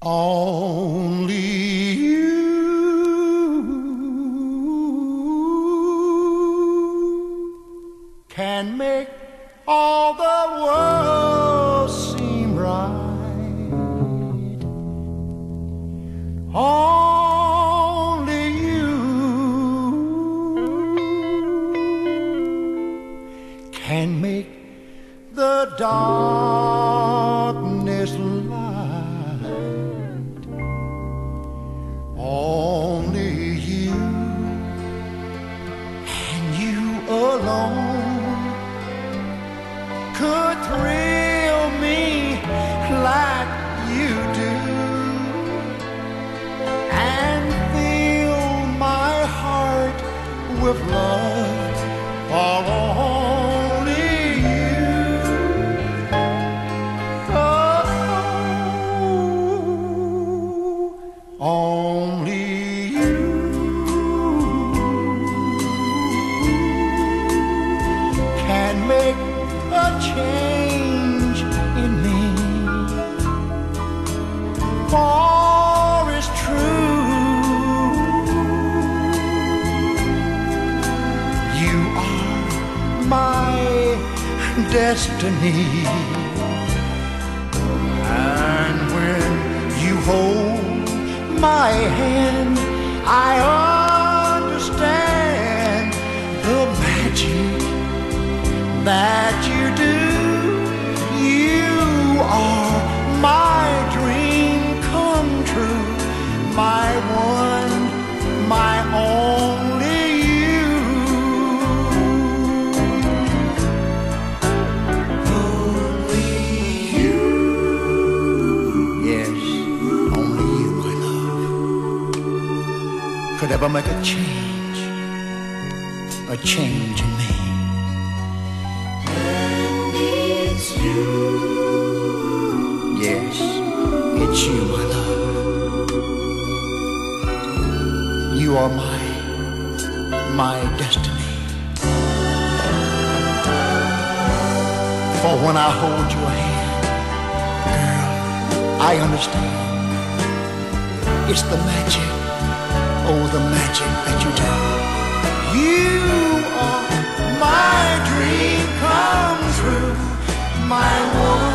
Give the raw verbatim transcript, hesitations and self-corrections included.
Only you can make all the world seem right. Only you can make the darkness light. Only you and you alone could thrill me like you do and fill my heart with love for only you. Oh, only you can make a change in me, for it's true, you are my destiny. And when you hold my hand, I understand the magic that you do. You are my dream come true, my one, my only you. Only you. Yes, only you, my love, could ever make a change, a change in me. It's you. Yes, it's you, my love. You are my, my destiny. For when I hold your hand, girl, I understand. It's the magic, oh, the magic that you do. You are my dream come true, my one.